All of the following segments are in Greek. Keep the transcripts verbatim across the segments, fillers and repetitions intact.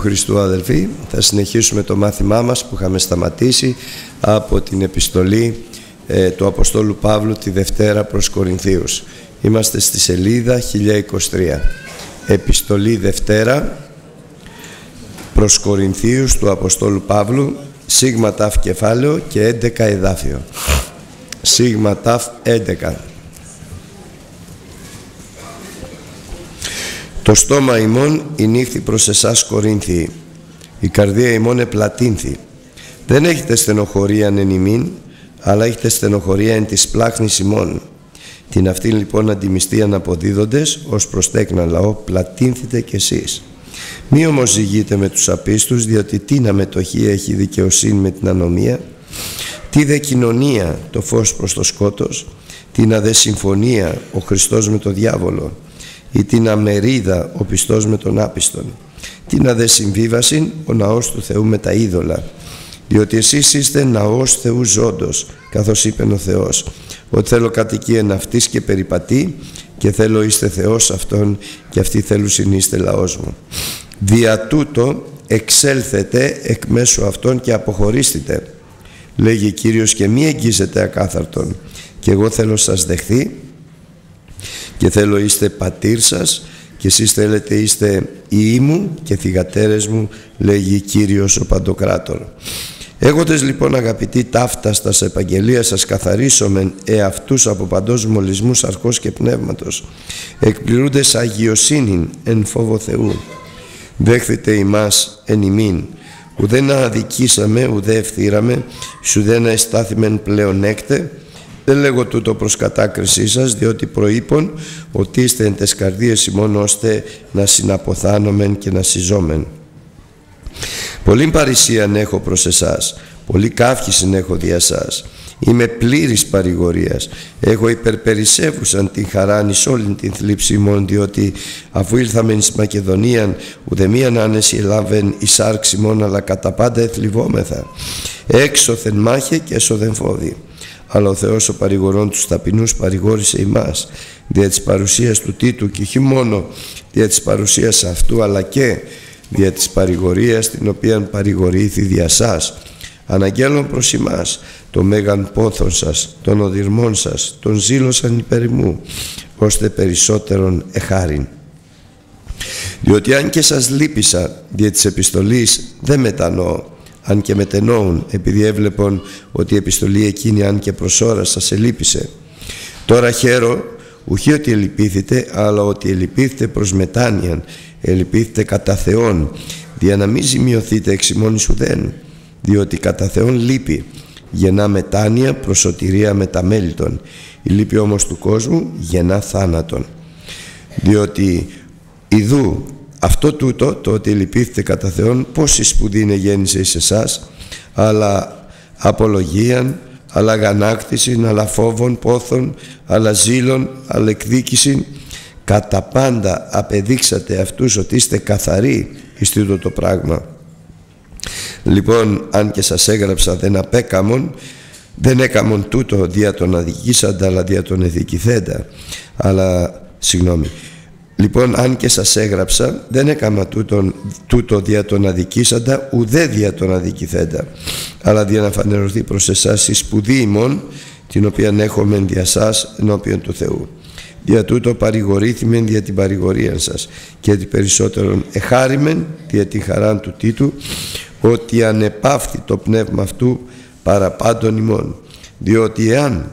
Χριστού, αδελφοί, θα συνεχίσουμε το μάθημά μας που είχαμε σταματήσει από την επιστολή ε, του Αποστόλου Παύλου τη Δευτέρα προς Κορινθίους. Είμαστε στη σελίδα χίλια είκοσι τρία. Επιστολή Δευτέρα προς Κορινθίους του Αποστόλου Παύλου, σίγμα τάφ κεφάλαιο και έντεκα εδάφιο. Σίγμα τάφ έντεκα. Το στόμα ημών ηνύχθη προς εσάς Κορίνθιοι, η καρδία ημών επλατύνθη. Δεν έχετε στενοχωρία εν ημίν, αλλά έχετε στενοχωρία εν της πλάχνης ημών. Την αυτήν λοιπόν αντιμιστίαν αποδίδοντες, ως προς τέκνα λαό, πλατύνθητε κι εσείς. Μη όμως ζυγείτε με τους απίστους, διότι τι να μετοχή έχει δικαιοσύνη με την ανομία, τι δε κοινωνία το φως προς το σκότος, τι να δε συμφωνία ο Χριστός με το διάβολο, ή την αμερίδα ο πιστός με τον άπιστον, τι να δε συμβίβασιν ο ναός του Θεού με τα είδωλα, διότι εσείς είστε ναός Θεού ζώντος, καθώς είπεν ο Θεός, ότι θέλω κατοικίαν αυτής και περιπατεί, και θέλω είστε Θεός αυτόν, και αυτοί θέλουσιν είστε λαός μου. Δια τούτο εξέλθετε εκ μέσω αυτών και αποχωρήστητε, λέγει Κύριος, και μη εγγίζετε ακάθαρτον, και εγώ θέλω σας δεχθεί, και θέλω είστε πατήρ σας, και εσείς θέλετε είστε ιοί μου και θυγατέρες μου, λέγει Κύριος ο Παντοκράτορ. Έχοντες λοιπόν αγαπητοί ταύταστας επαγγελία σας καθαρίσομεν εαυτούς από παντός μολυσμούς αρχός και πνεύματος, εκπληρούντες αγιοσύνην εν φόβο Θεού. Δέχθητε ημάς εν ημίν, ουδέ να αδικήσαμε, ουδέ ευθύραμε, σουδέ να εστάθημεν πλεονέκτε. Δεν λέγω τούτο προς κατάκρισή σας, διότι προείπων ότι είστε εν τες καρδίες ημών, ώστε να συναποθάνομεν και να συζόμεν. Πολύ παρησίαν έχω προς εσάς, πολύ καύχησιν έχω δια σας. Είμαι πλήρης παρηγορίας, έχω υπερπερισεύουσαν την χαράν εις όλην την θλίψη ημών, διότι αφού ήρθαμεν εις Μακεδονίαν, ουδεμίαν άνεση ελάβεν εις άρξη ημών, αλλά κατά πάντα εθλιβόμεθα. Έξωθεν μάχε και έσωθεν φόδι. Αλλά ο Θεός ο παρηγορών τους ταπεινούς παρηγόρησε ημάς δια της παρουσίας του Τίτου, και όχι μόνο δια της παρουσίας αυτού, αλλά και δια της παρηγορίας την οποία παρηγορήθη δια σας, αναγγέλων προς ημάς το μέγαν πόθον σας, των οδυρμών σας, τον ζήλωσαν υπέρ ημού, ώστε περισσότερον εχάριν. Διότι αν και σας λύπησα δια της επιστολής, δεν μετανοώ, αν και μετενόουν, επειδή έβλεπον ότι η επιστολή εκείνη αν και προς ώρα σας ελείπησε. Τώρα χαίρο, ουχή ότι ελυπήθητε, αλλά ότι ελυπήθητε προς μετάνοιαν, ελυπήθητε κατά Θεόν, δια να μην ζημιωθείτε εξ ημών εις ουδέν, διότι κατά Θεόν λύπη γεννά μετάνοια προς σωτηρία μεταμέλητον, η λύπη όμως του κόσμου γεννά θάνατον. Διότι ιδού αυτό τούτο, το ότι λυπήθητε κατά Θεόν, πόση σπουδή είναι γέννησε εις εσάς, αλλά απολογίαν, αλλά αγανάκτησιν, αλλά φόβων, πόθων, αλλά ζήλων, αλλά εκδίκησιν. Κατά πάντα απεδείξατε αυτούς ότι είστε καθαροί εις τούτο το πράγμα. Λοιπόν, αν και σας έγραψα δεν απέκαμον, δεν έκαμον τούτο δια τον αδικήσαντα, αλλά δια τον εδικηθέντα. Αλλά, συγγνώμη, λοιπόν, αν και σας έγραψα, δεν έκαμα τούτο, τούτο δια τον αδικήσαντα, ουδέ δια τον αδικηθέντα, αλλά δια να φανερωθεί προς εσάς η σπουδή ημών, την οποία έχομεν δια σας ενώπιον του Θεού. Δια τούτο παρηγορήθημεν δια την παρηγορία σας, και την περισσότερον εχάριμεν δια την χαράν του Τίτου, ότι ανεπαύθη το πνεύμα αυτού παραπάντων ημών. Διότι εάν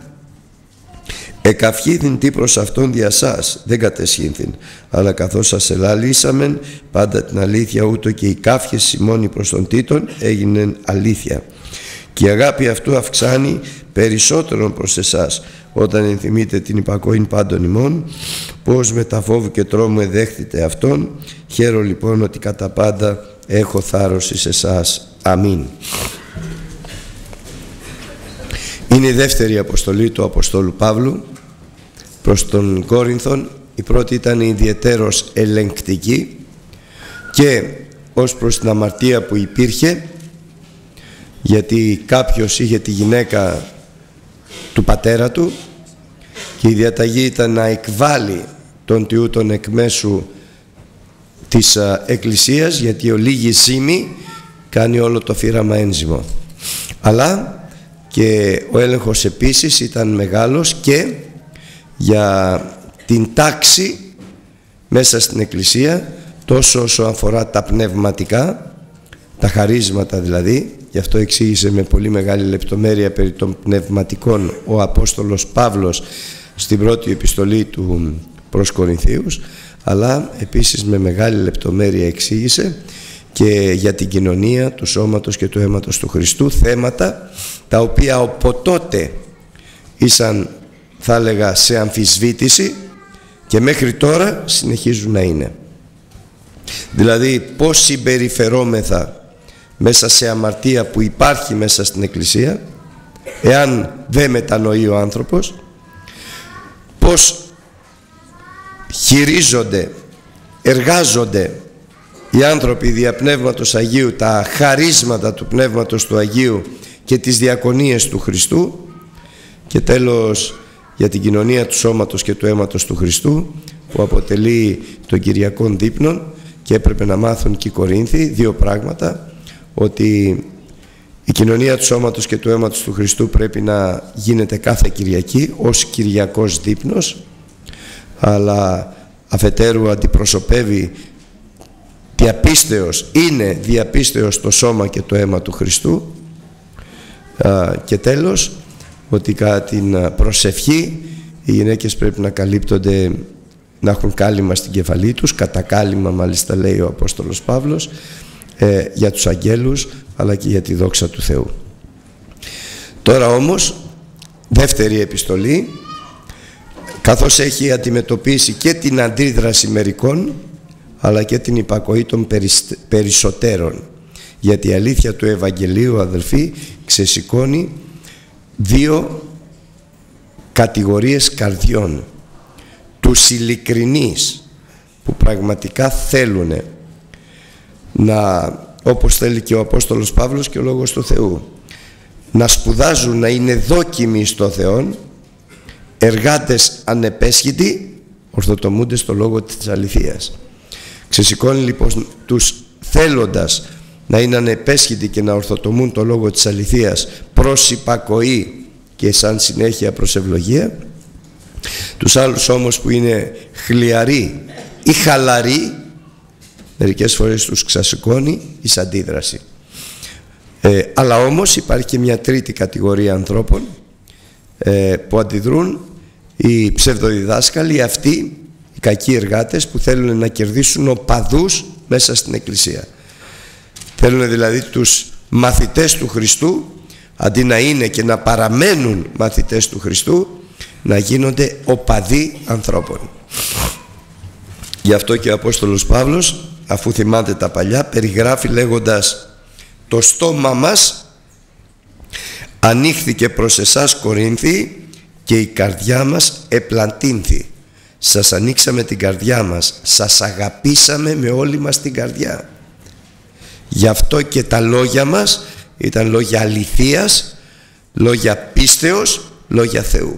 εκαυχήθην τι προς αυτόν δια σας, δεν κατεσχύνθην, αλλά καθώς σας ελαλήσαμεν πάντα την αλήθεια, ούτω και η καύχες ημών προς τον Τίτον έγινεν αλήθεια. Και η αγάπη αυτού αυξάνει περισσότερον προς εσάς, όταν ενθυμείτε την υπακοήν πάντων ημών, πως με τα φόβου και τρόμου εδέχθητε αυτόν. Χαίρο λοιπόν ότι κατά πάντα έχω θάρρος εις εσάς. Αμήν. Είναι η δεύτερη αποστολή του Αποστόλου Παύλου προς τον Κόρινθον. Η πρώτη ήταν ιδιαιτέρως ελεγκτική, και ως προς την αμαρτία που υπήρχε, γιατί κάποιος είχε τη γυναίκα του πατέρα του και η διαταγή ήταν να εκβάλει τον τιούτον εκ μέσου της Εκκλησίας, γιατί ο λίγη ζύμη κάνει όλο το φύραμα ένζυμο. Αλλά και ο έλεγχος επίσης ήταν μεγάλος και για την τάξη μέσα στην Εκκλησία, τόσο όσο αφορά τα πνευματικά, τα χαρίσματα δηλαδή. Γι' αυτό εξήγησε με πολύ μεγάλη λεπτομέρεια περί των πνευματικών ο Απόστολος Παύλος στην πρώτη επιστολή του προς Κορινθίους, αλλά επίσης με μεγάλη λεπτομέρεια εξήγησε και για την κοινωνία του σώματος και του αίματος του Χριστού, θέματα τα οποία από τότε ήσαν, θα έλεγα, σε αμφισβήτηση και μέχρι τώρα συνεχίζουν να είναι. Δηλαδή πώς συμπεριφερόμεθα μέσα σε αμαρτία που υπάρχει μέσα στην Εκκλησία, εάν δεν μετανοεί ο άνθρωπος, πώς χειρίζονται, εργάζονται οι άνθρωποι δια Πνεύματος Αγίου τα χαρίσματα του Πνεύματος του Αγίου και τις διακονίες του Χριστού, και τέλος για την κοινωνία του σώματος και του αίματος του Χριστού, που αποτελεί των Κυριακών δείπνων, και έπρεπε να μάθουν και οι Κορίνθοι δύο πράγματα: ότι η κοινωνία του σώματος και του αίματος του Χριστού πρέπει να γίνεται κάθε Κυριακή ως Κυριακός δείπνος, αλλά αφετέρου αντιπροσωπεύει διαπίστεως, είναι διαπίστεως το σώμα και το αίμα του Χριστού. Και τέλος, ότι κατά την προσευχή οι γυναίκες πρέπει να καλύπτονται, να έχουν κάλυμα στην κεφαλή τους, κατά κάλυμα μάλιστα λέει ο Απόστολος Παύλος, ε, για τους αγγέλους αλλά και για τη δόξα του Θεού. Τώρα όμως, δεύτερη επιστολή, καθώς έχει αντιμετωπίσει και την αντίδραση μερικών αλλά και την υπακοή των περισσότερων, γιατί η αλήθεια του Ευαγγελίου, αδελφοί, ξεσηκώνει δύο κατηγορίες καρδιών: τους ειλικρινείς που πραγματικά θέλουν να, όπως θέλει και ο Απόστολος Παύλος και ο Λόγος του Θεού, να σπουδάζουν, να είναι δόκιμοι στο Θεό, εργάτες ανεπέσχυτοι, ορθοτομούνται στο λόγο της αληθείας. Ξεσηκώνει λοιπόν τους θέλοντας να είναι ανεπέσχυτοι και να ορθοτομούν το λόγο της αληθείας προς υπακοή και σαν συνέχεια προς ευλογία. Τους άλλους όμως που είναι χλιαροί ή χαλαροί, μερικές φορές τους ξεσηκώνει εις αντίδραση. Ε, αλλά όμως υπάρχει και μια τρίτη κατηγορία ανθρώπων ε, που αντιδρούν, οι ψευδοδιδάσκαλοι, αυτοί οι κακοί εργάτες που θέλουν να κερδίσουν οπαδούς μέσα στην Εκκλησία. Θέλουν δηλαδή τους μαθητές του Χριστού, αντί να είναι και να παραμένουν μαθητές του Χριστού, να γίνονται οπαδοί ανθρώπων. Γι' αυτό και ο Απόστολος Παύλος, αφού θυμάται τα παλιά, περιγράφει λέγοντας: το στόμα μας ανοίχθηκε προς εσάς Κορίνθιοι και η καρδιά μας επλαντύνθη. Σας ανοίξαμε την καρδιά μας, σας αγαπήσαμε με όλη μας την καρδιά. Γι' αυτό και τα λόγια μας ήταν λόγια αληθείας, λόγια πίστεως, λόγια Θεού.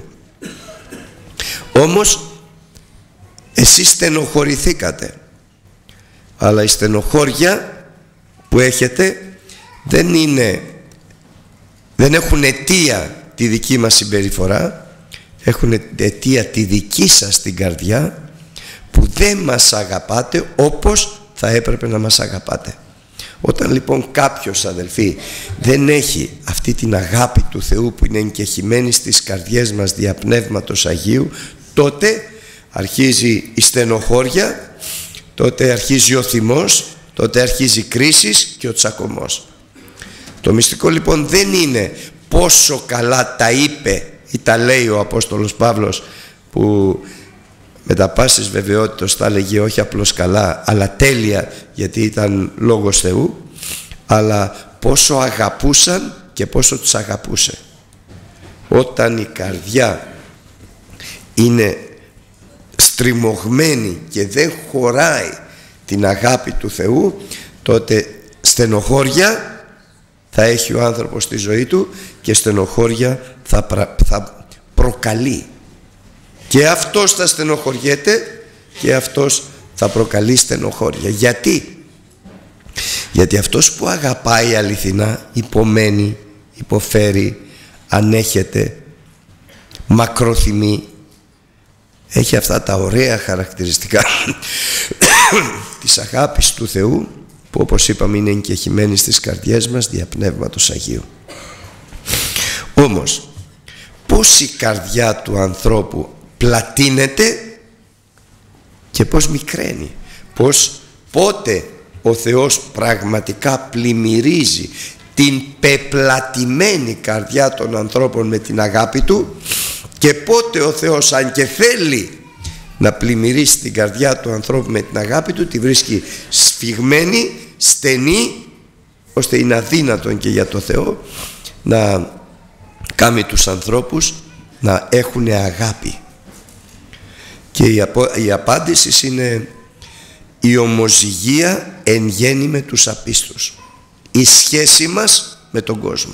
Όμως εσείς στενοχωρηθήκατε, αλλά η στενοχώρια που έχετε δεν είναι, δεν έχουν αιτία τη δική μας συμπεριφορά, έχουν αιτία τη δική σας την καρδιά, που δεν μας αγαπάτε όπως θα έπρεπε να μας αγαπάτε. Όταν λοιπόν κάποιος, αδελφοί, δεν έχει αυτή την αγάπη του Θεού που είναι εγκεχημένη στις καρδιές μας δια Πνεύματος Αγίου, τότε αρχίζει η στενοχώρια, τότε αρχίζει ο θυμός, τότε αρχίζει η κρίση και ο τσακωμός. Το μυστικό λοιπόν δεν είναι πόσο καλά τα είπε ή τα λέει ο Απόστολος Παύλος, που με τα πάσης βεβαιότητος τα έλεγε όχι απλώς καλά αλλά τέλεια, γιατί ήταν λόγος Θεού, αλλά πόσο αγαπούσαν και πόσο τους αγαπούσε. Όταν η καρδιά είναι στριμωγμένη και δεν χωράει την αγάπη του Θεού, τότε στενοχώρια θα έχει ο άνθρωπος στη ζωή του και στενοχώρια θα, πρα, θα προκαλεί. Και αυτός θα στενοχωριέται και αυτός θα προκαλεί στενοχώρια. Γιατί? Γιατί αυτός που αγαπάει αληθινά υπομένει, υποφέρει, ανέχεται, μακροθυμεί, έχει αυτά τα ωραία χαρακτηριστικά της αγάπης του Θεού, που όπως είπαμε είναι εγκεχημένη στις καρδιές μας δια Πνεύματος Αγίου. Όμως πώς η καρδιά του ανθρώπου πλατείνεται και πώς μικραίνει, πώς πότε ο Θεός πραγματικά πλημμυρίζει την πεπλατημένη καρδιά των ανθρώπων με την αγάπη του, και πότε ο Θεός, αν και θέλει να πλημμυρίσει την καρδιά του ανθρώπου με την αγάπη του, τη βρίσκει σφιγμένη, στενή, ώστε είναι αδύνατον και για το Θεό να κάνει τους ανθρώπους να έχουν αγάπη. Και η, απο, η απάντηση είναι η ομοζυγία εν γέννη με τους απίστους, η σχέση μας με τον κόσμο.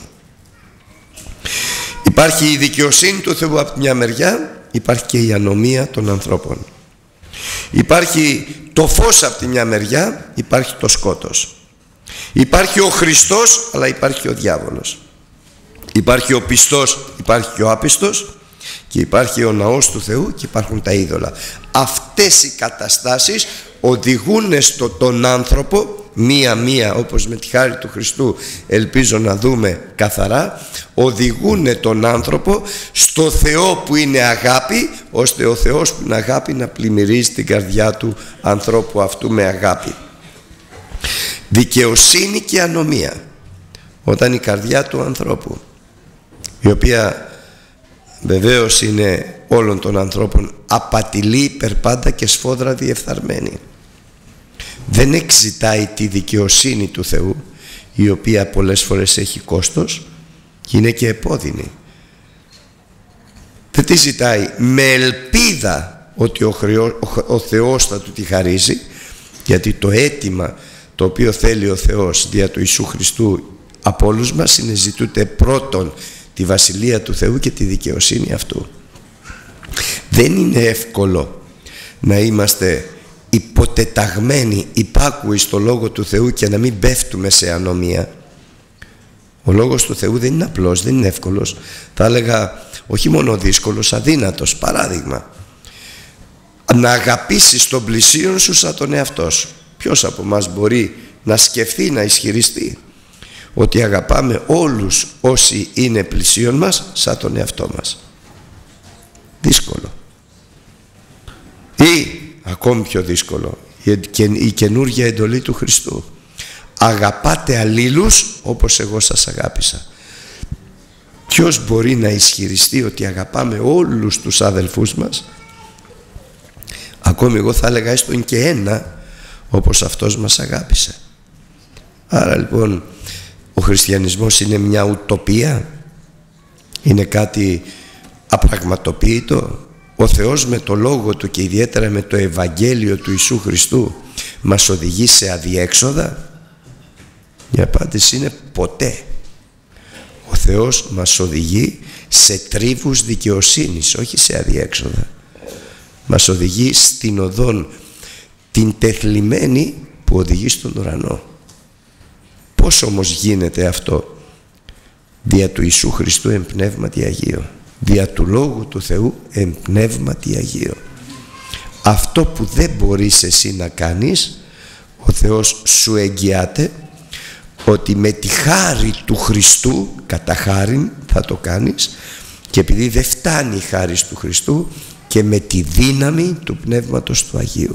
Υπάρχει η δικαιοσύνη του Θεού από μια μεριά, υπάρχει και η ανομία των ανθρώπων. Υπάρχει το φως από τη μια μεριά, υπάρχει το σκότος. Υπάρχει ο Χριστός, αλλά υπάρχει και ο διάβολος. Υπάρχει ο πιστός, υπάρχει και ο άπιστος, και υπάρχει ο ναός του Θεού και υπάρχουν τα είδωλα. Αυτές οι καταστάσεις οδηγούν στο τον άνθρωπο μία-μία, όπως με τη χάρη του Χριστού ελπίζω να δούμε καθαρά, οδηγούν τον άνθρωπο στο Θεό που είναι αγάπη, ώστε ο Θεός που είναι αγάπη να πλημμυρίζει την καρδιά του ανθρώπου αυτού με αγάπη. Δικαιοσύνη και ανομία, όταν η καρδιά του ανθρώπου, η οποία βεβαίως είναι όλων των ανθρώπων απατηλή, υπερπάντα και σφόδρα διεφθαρμένη, δεν εξητάει τη δικαιοσύνη του Θεού, η οποία πολλές φορές έχει κόστος και είναι και επώδυνη. Δεν τη ζητάει με ελπίδα ότι ο, χρεό, ο, ο Θεός θα του τη χαρίζει, γιατί το αίτημα το οποίο θέλει ο Θεός δια του Ιησού Χριστού από όλους μας είναι ζητούτε πρώτον τη Βασιλεία του Θεού και τη δικαιοσύνη αυτού. Δεν είναι εύκολο να είμαστε υποτεταγμένοι, υπάκουοι στο Λόγο του Θεού και να μην πέφτουμε σε ανομία. Ο Λόγος του Θεού δεν είναι απλός, δεν είναι εύκολος. Θα έλεγα όχι μόνο δύσκολος, αδύνατος. Παράδειγμα, να αγαπήσεις τον πλησίον σου σαν τον εαυτό σου. Ποιος από μας μπορεί να σκεφτεί, να ισχυριστεί ότι αγαπάμε όλους όσοι είναι πλησίον μας σαν τον εαυτό μας? Δύσκολο. Ή ακόμη πιο δύσκολο, η καινούργια εντολή του Χριστού: αγαπάτε αλλήλους όπως εγώ σας αγάπησα. Ποιος μπορεί να ισχυριστεί ότι αγαπάμε όλους τους αδελφούς μας, ακόμη εγώ θα έλεγα έστω και ένα, όπως αυτός μας αγάπησε? Άρα λοιπόν ο χριστιανισμός είναι μια ουτοπία, είναι κάτι απραγματοποιητό. Ο Θεός με το Λόγο Του και ιδιαίτερα με το Ευαγγέλιο του Ιησού Χριστού μας οδηγεί σε αδιέξοδα? Η απάντηση είναι ποτέ. Ο Θεός μας οδηγεί σε τρίβους δικαιοσύνης, όχι σε αδιέξοδα. Μας οδηγεί στην οδόν την τεθλιμμένη που οδηγεί στον ουρανό. Πώς όμως γίνεται αυτό? Δια του Ιησού Χριστού εν πνεύματι Αγίο, δια του Λόγου του Θεού εν πνεύματι Αγίο. Αυτό που δεν μπορείς εσύ να κάνεις, ο Θεός σου εγγυάται ότι με τη χάρη του Χριστού, κατά χάριν θα το κάνεις, και επειδή δεν φτάνει η χάρη του Χριστού, και με τη δύναμη του Πνεύματος του Αγίου.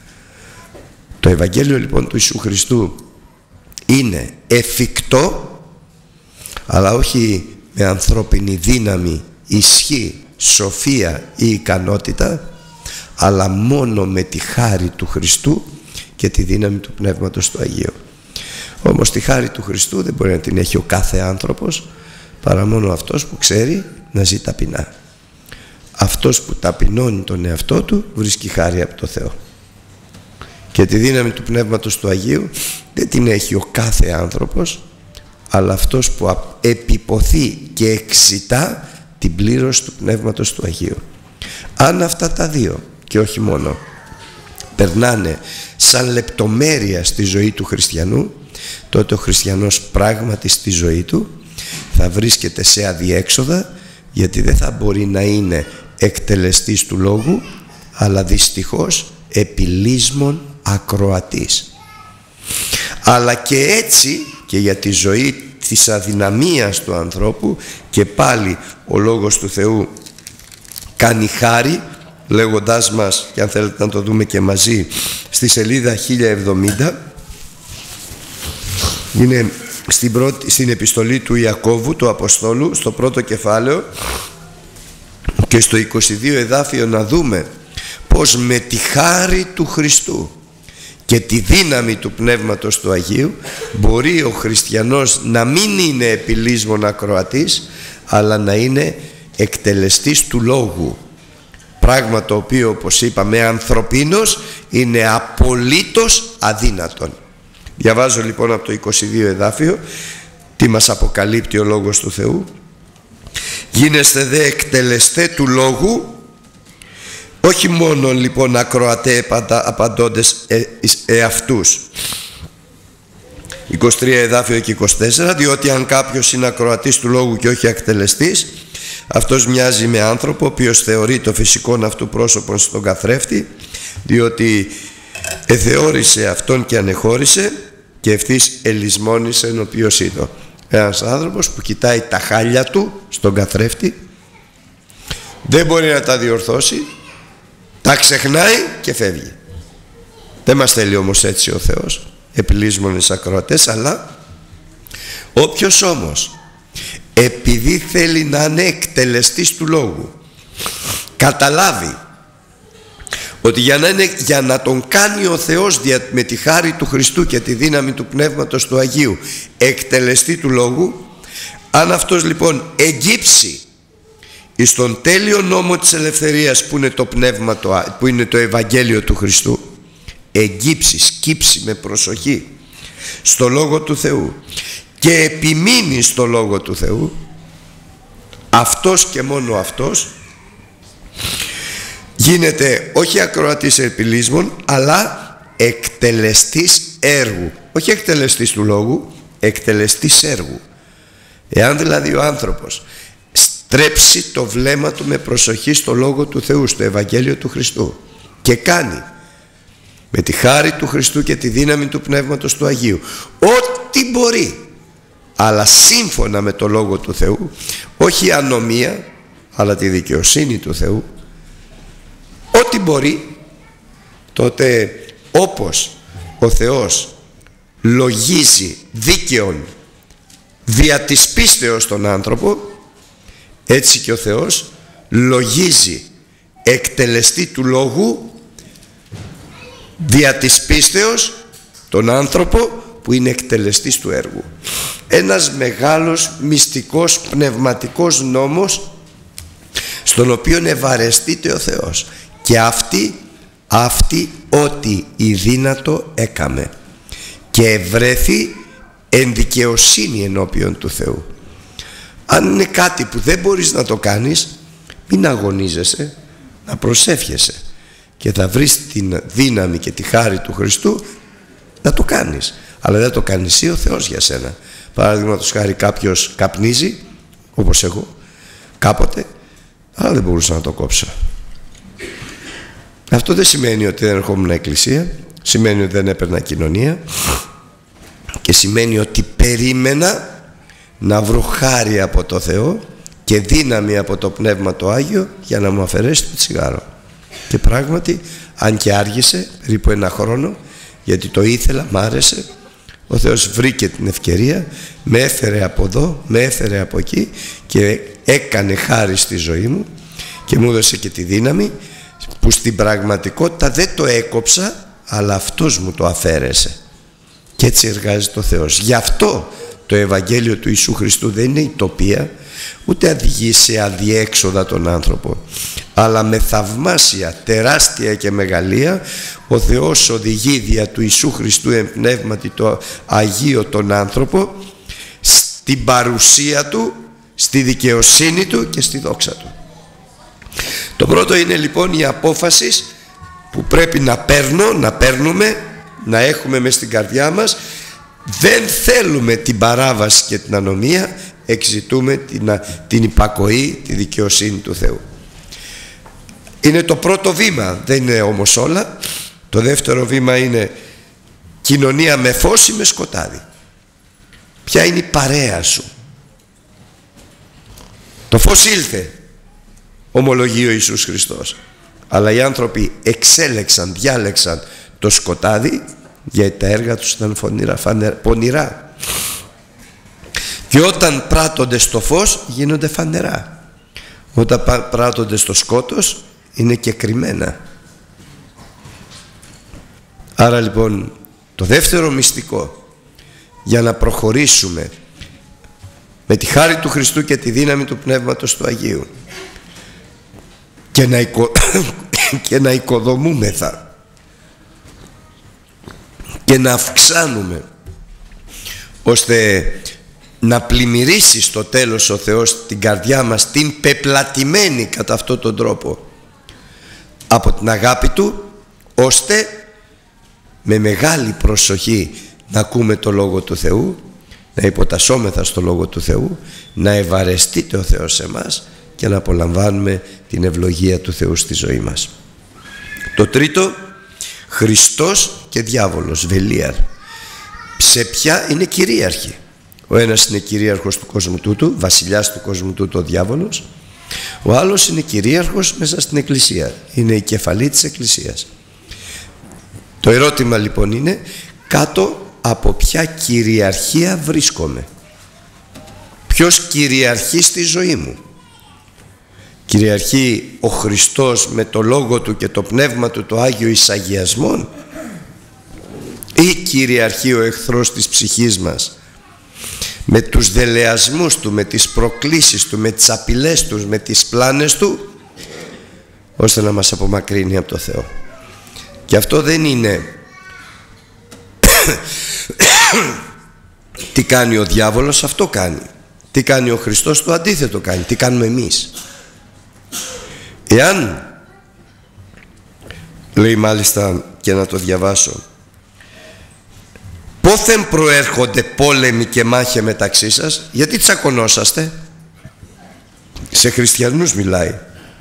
Το Ευαγγέλιο λοιπόν του Ιησού Χριστού είναι εφικτό, αλλά όχι με ανθρώπινη δύναμη, ισχύ, σοφία ή ικανότητα, αλλά μόνο με τη χάρη του Χριστού και τη δύναμη του Πνεύματος του Αγίου. Όμως τη χάρη του Χριστού δεν μπορεί να την έχει ο κάθε άνθρωπος, παρά μόνο αυτός που ξέρει να ζει ταπεινά. Αυτός που ταπεινώνει τον εαυτό του βρίσκει χάρη από το Θεό. Και τη δύναμη του Πνεύματος του Αγίου δεν την έχει ο κάθε άνθρωπος, αλλά αυτός που επιποθεί και εξητά την πλήρωση του Πνεύματος του Αγίου. Αν αυτά τα δύο, και όχι μόνο, περνάνε σαν λεπτομέρεια στη ζωή του χριστιανού, τότε ο χριστιανός πράγματι στη ζωή του θα βρίσκεται σε αδιέξοδα, γιατί δεν θα μπορεί να είναι εκτελεστής του λόγου, αλλά δυστυχώς επιλύσμων ακροατής. Αλλά και έτσι και για τη ζωή της αδυναμίας του ανθρώπου, και πάλι ο Λόγος του Θεού κάνει χάρη, λέγοντάς μας, και αν θέλετε να το δούμε και μαζί, στη σελίδα χίλια εβδομήντα, είναι στην, πρώτη, στην επιστολή του Ιακώβου, του Αποστόλου, στο πρώτο κεφάλαιο και στο είκοσι δύο εδάφιο, να δούμε πως με τη χάρη του Χριστού και τη δύναμη του Πνεύματος του Αγίου μπορεί ο χριστιανός να μην είναι επιλύσμον ακροατής, αλλά να είναι εκτελεστής του λόγου, πράγμα το οποίο, όπως είπαμε, ανθρωπίνος είναι απολύτως αδύνατον. Διαβάζω λοιπόν από το είκοσι δύο εδάφιο τι μας αποκαλύπτει ο Λόγος του Θεού. Γίνεστε δε εκτελεστέ του λόγου, όχι μόνο λοιπόν ακροατέ απαντώντες ε, εαυτούς. είκοσι τρία εδάφιο και είκοσι τέσσερα, διότι αν κάποιος είναι ακροατής του λόγου και όχι εκτελεστής, αυτός μοιάζει με άνθρωπο ο οποίος θεωρεί το φυσικό αυτού πρόσωπον στον καθρέφτη, διότι εθεώρησε αυτόν και ανεχώρησε και ευθύς ελισμόνησε εν οποίος είδω. Ένας άνθρωπος που κοιτάει τα χάλια του στον καθρέφτη, δεν μπορεί να τα διορθώσει, τα ξεχνάει και φεύγει. Δεν μας θέλει όμως έτσι ο Θεός, επιλύσμονες ακροατές, αλλά όποιος όμως, επειδή θέλει να είναι εκτελεστής του λόγου, καταλάβει ότι για να, είναι, για να τον κάνει ο Θεός με τη χάρη του Χριστού και τη δύναμη του Πνεύματος του Αγίου εκτελεστή του λόγου, αν αυτός λοιπόν εγκύψει εις τον τέλειο νόμο της ελευθερίας που είναι το πνεύμα, που είναι το Ευαγγέλιο του Χριστού, εγκύψει, σκύψει με προσοχή στο Λόγο του Θεού και επιμείνει στο Λόγο του Θεού, αυτός και μόνο αυτός γίνεται όχι ακροατής επιλύσμων, αλλά εκτελεστής έργου. Όχι εκτελεστής του λόγου, εκτελεστής έργου. Εάν δηλαδή ο άνθρωπος στρέψει το βλέμμα του με προσοχή στο Λόγο του Θεού, στο Ευαγγέλιο του Χριστού, και κάνει με τη χάρη του Χριστού και τη δύναμη του Πνεύματος του Αγίου ό,τι μπορεί, αλλά σύμφωνα με το Λόγο του Θεού, όχι ανομία, αλλά τη δικαιοσύνη του Θεού, ό,τι μπορεί, τότε όπως ο Θεός λογίζει δίκαιον δια της πίστεως τον άνθρωπο, έτσι και ο Θεός λογίζει εκτελεστή του λόγου δια της πίστεως τον άνθρωπο που είναι εκτελεστής του έργου. Ένας μεγάλος μυστικός πνευματικός νόμος στον οποίο ευαρεστείται ο Θεός, και αυτή, αυτή ό,τι η δύνατο έκαμε και ευρέθη εν δικαιοσύνη ενώπιον του Θεού. Αν είναι κάτι που δεν μπορείς να το κάνεις, μην αγωνίζεσαι, να προσεύχεσαι και θα βρεις την δύναμη και τη χάρη του Χριστού να το κάνεις. Αλλά δεν το κάνει εσύ, ο Θεός για σένα. Παραδείγματος χάρη, κάποιος καπνίζει όπως εγώ κάποτε, αλλά δεν μπορούσα να το κόψω. Αυτό δεν σημαίνει ότι δεν ερχόμουν εκκλησία, σημαίνει ότι δεν έπαιρνα κοινωνία και σημαίνει ότι περίμενα να βρω χάρη από το Θεό και δύναμη από το Πνεύμα το Άγιο για να μου αφαιρέσει το τσιγάρο. Και πράγματι, αν και άργησε περίπου ένα χρόνο, γιατί το ήθελα, μ' άρεσε, ο Θεός βρήκε την ευκαιρία, με έφερε από εδώ, με έφερε από εκεί και έκανε χάρη στη ζωή μου και μου έδωσε και τη δύναμη που στην πραγματικότητα δεν το έκοψα, αλλά αυτός μου το αφαίρεσε. Και έτσι εργάζεται ο Θεός. Γι' αυτό το Ευαγγέλιο του Ιησού Χριστού δεν είναι ητοπία, ούτε οδηγεί σε αδιέξοδα τον άνθρωπο, αλλά με θαυμάσια, τεράστια και μεγαλεία ο Θεός οδηγεί δια του Ιησού Χριστού εν πνεύματι το Αγίο τον άνθρωπο στην παρουσία Του, στη δικαιοσύνη Του και στη δόξα Του. Το πρώτο είναι λοιπόν η απόφαση που πρέπει να παίρνω, να παίρνουμε, να έχουμε μες στην καρδιά μας. Δεν θέλουμε την παράβαση και την ανομία, εξητούμε την, την υπακοή, τη δικαιοσύνη του Θεού. Είναι το πρώτο βήμα, δεν είναι όμως όλα. Το δεύτερο βήμα είναι κοινωνία με φως ή με σκοτάδι. Ποια είναι η παρέα σου? Το φως ήλθε, ομολογεί ο Ιησούς Χριστός, αλλά οι άνθρωποι εξέλεξαν, διάλεξαν το σκοτάδι, γιατί τα έργα τους ήταν φωνήρα, φανερ, πονηρά. Και όταν πράττονται στο φως γίνονται φανερά. Όταν πράττονται στο σκότος είναι κεκριμένα. Άρα λοιπόν το δεύτερο μυστικό για να προχωρήσουμε με τη χάρη του Χριστού και τη δύναμη του Πνεύματος του Αγίου και να, οικο... και να οικοδομούμεθα και να αυξάνουμε ώστε να πλημμυρίσει στο τέλος ο Θεός την καρδιά μας, την πεπλατημένη κατά αυτόν τον τρόπο από την αγάπη Του, ώστε με μεγάλη προσοχή να ακούμε το Λόγο του Θεού, να υποτασσόμεθα στο Λόγο του Θεού, να ευαρεστείται ο Θεός σε μας και να απολαμβάνουμε την ευλογία του Θεού στη ζωή μας. Το τρίτο, Χριστός και διάβολος, βελίαρ. Σε ποια είναι κυρίαρχοι? Ο ένας είναι κυρίαρχος του κόσμου τούτου, βασιλιάς του κόσμου τούτου ο διάβολος. Ο άλλος είναι κυρίαρχος μέσα στην Εκκλησία, είναι η κεφαλή της Εκκλησίας. Το ερώτημα λοιπόν είναι, κάτω από ποια κυριαρχία βρίσκομαι? Ποιος κυριαρχεί στη ζωή μου? Κυριαρχεί ο Χριστός με το Λόγο Του και το Πνεύμα Του, το Άγιο εισαγιασμόν, ή κυριαρχεί ο εχθρός της ψυχής μας με τους δελεασμούς του, με τις προκλήσεις του, με τις απειλές του, με τις πλάνες του, ώστε να μας απομακρύνει από το Θεό? Και αυτό δεν είναι τι κάνει ο διάβολος, αυτό κάνει. Τι κάνει ο Χριστός, το αντίθετο κάνει. Τι κάνουμε εμείς? Εάν, λέει μάλιστα, και να το διαβάσω, πόθεν προέρχονται πόλεμοι και μάχε μεταξύ σας? Γιατί τσακωνόσαστε? Σε χριστιανούς μιλάει.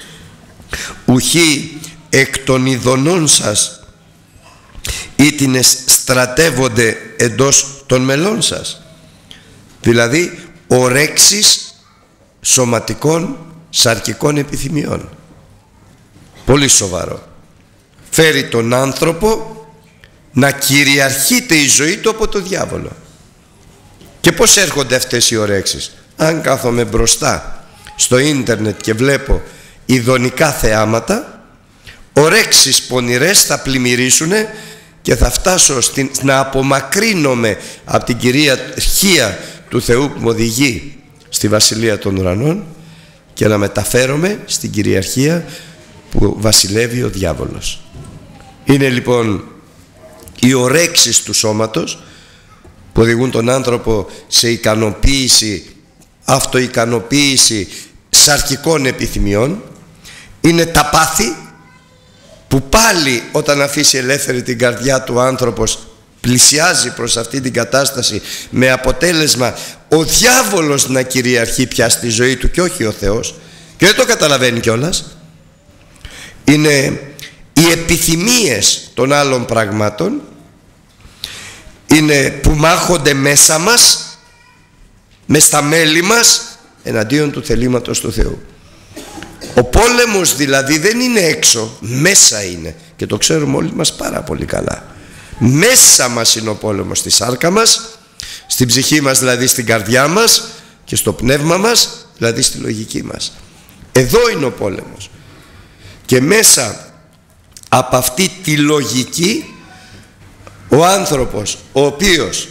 Ουχή εκ των ειδονών σας ήτινες στρατεύονται εντός των μελών σας? Δηλαδή ορέξεις σωματικών σαρκικών επιθυμιών. Πολύ σοβαρό. Φέρει τον άνθρωπο να κυριαρχείται η ζωή του από το διάβολο. Και πώς έρχονται αυτές οι ορέξεις? Αν κάθομαι μπροστά στο ίντερνετ και βλέπω ειδονικά θεάματα, ορέξεις πονηρές θα πλημμυρίσουνε και θα φτάσω στην, να απομακρύνομαι από την κυριαρχία του Θεού που μου οδηγεί στη Βασιλεία των Ουρανών και να μεταφέρομαι στην κυριαρχία που βασιλεύει ο διάβολος. Είναι λοιπόν οι ορέξεις του σώματος που οδηγούν τον άνθρωπο σε ικανοποίηση, αυτοικανοποίηση σαρκικών επιθυμιών. Είναι τα πάθη που πάλι όταν αφήσει ελεύθερη την καρδιά του, ο άνθρωπος πλησιάζει προς αυτή την κατάσταση, με αποτέλεσμα ο διάβολος να κυριαρχεί πια στη ζωή του και όχι ο Θεός, και δεν το καταλαβαίνει κιόλας. Είναι οι επιθυμίες των άλλων πραγμάτων, είναι που μάχονται μέσα μας, μες στα μέλη μας, εναντίον του θελήματος του Θεού. Ο πόλεμος δηλαδή δεν είναι έξω, μέσα είναι, και το ξέρουμε όλοι μας πάρα πολύ καλά. Μέσα μας είναι ο πόλεμος, στη σάρκα μας, στην ψυχή μας, δηλαδή στην καρδιά μας, και στο πνεύμα μας, δηλαδή στη λογική μας. Εδώ είναι ο πόλεμος. Και μέσα από αυτή τη λογική, ο άνθρωπος ο οποίος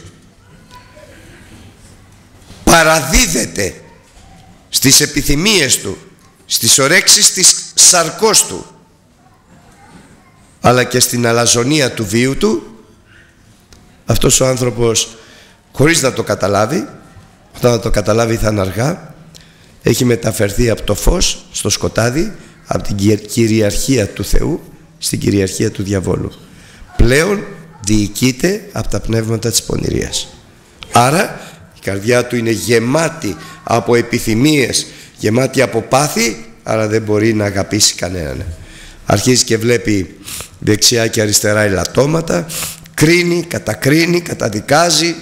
παραδίδεται στις επιθυμίες του, στις ορέξεις της σαρκός του, αλλά και στην αλαζονία του βίου του, αυτός ο άνθρωπος, χωρίς να το καταλάβει, όταν το καταλάβει θα είναι αργά, έχει μεταφερθεί από το φως στο σκοτάδι, από την κυριαρχία του Θεού στην κυριαρχία του διαβόλου. Πλέον διοικείται από τα πνεύματα της πονηρίας. Άρα η καρδιά του είναι γεμάτη από επιθυμίες, γεμάτη από πάθη, άρα δεν μπορεί να αγαπήσει κανέναν. Αρχίζει και βλέπει δεξιά και αριστερά ελαττώματα, κρίνει, κατακρίνει, καταδικάζει,